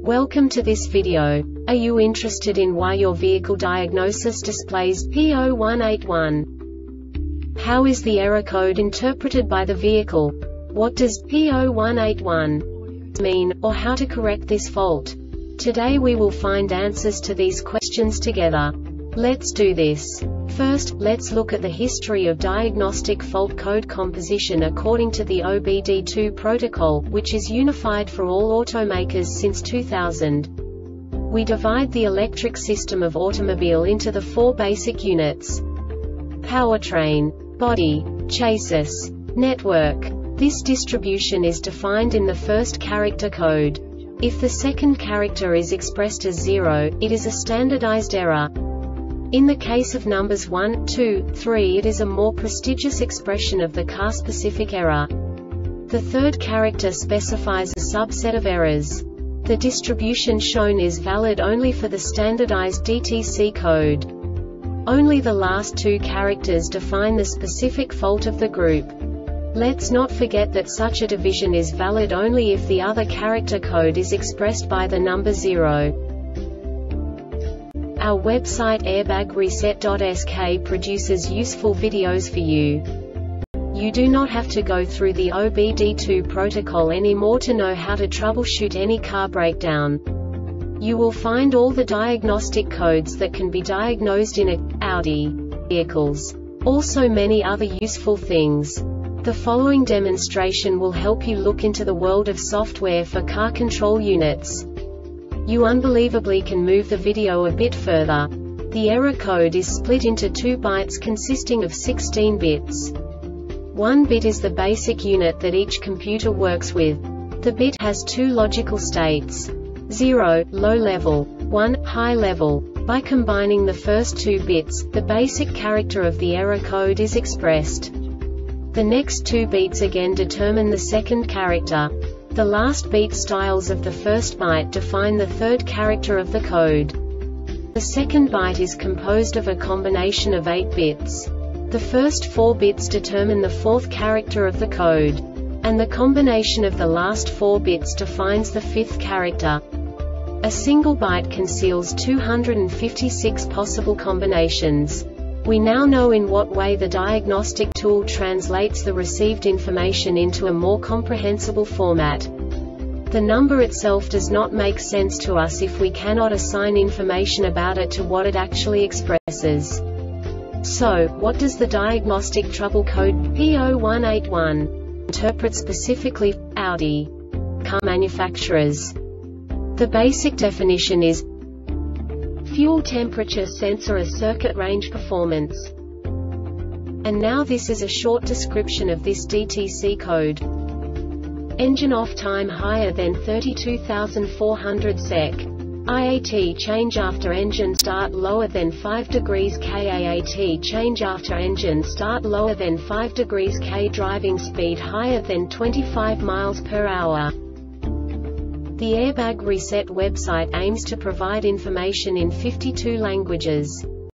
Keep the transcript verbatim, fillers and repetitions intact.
Welcome to this video. Are you interested in why your vehicle diagnosis displays P zero one eight one? How is the error code interpreted by the vehicle? What does P zero one eight one mean, or how to correct this fault? Today we will find answers to these questions together. Let's do this. First, let's look at the history of diagnostic fault code composition according to the O B D two protocol, which is unified for all automakers since two thousand. We divide the electric system of automobile into the four basic units: powertrain, body, chassis, network. This distribution is defined in the first character code. If the second character is expressed as zero, it is a standardized error. In the case of numbers one, two, three, it is a more prestigious expression of the car-specific error. The third character specifies a subset of errors. The distribution shown is valid only for the standardized D T C code. Only the last two characters define the specific fault of the group. Let's not forget that such a division is valid only if the other character code is expressed by the number zero. Our website airbag reset dot S K produces useful videos for you. You do not have to go through the O B D two protocol anymore to know how to troubleshoot any car breakdown. You will find all the diagnostic codes that can be diagnosed in a Audi vehicles. Also many other useful things. The following demonstration will help you look into the world of software for car control units. You unbelievably can move the video a bit further. The error code is split into two bytes consisting of sixteen bits. One bit is the basic unit that each computer works with. The bit has two logical states: zero, low level, one, high level. By combining the first two bits, the basic character of the error code is expressed. The next two beats again determine the second character. The last beat styles of the first byte define the third character of the code. The second byte is composed of a combination of eight bits. The first four bits determine the fourth character of the code. And the combination of the last four bits defines the fifth character. A single byte conceals two hundred fifty-six possible combinations. We now know in what way the diagnostic tool translates the received information into a more comprehensible format. The number itself does not make sense to us if we cannot assign information about it to what it actually expresses. So, what does the diagnostic trouble code P zero one eight one interpret specifically for Audi car manufacturers? The basic definition is fuel temperature sensor as circuit range performance. And now this is a short description of this D T C code. Engine off time higher than thirty-two thousand four hundred seconds. I A T change after engine start lower than five degrees K. A A T change after engine start lower than five degrees K. Driving speed higher than twenty-five miles per hour. The Airbag Reset website aims to provide information in fifty-two languages.